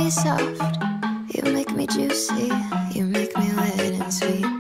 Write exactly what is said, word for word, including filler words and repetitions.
me soft, you make me juicy, you make me wet and sweet.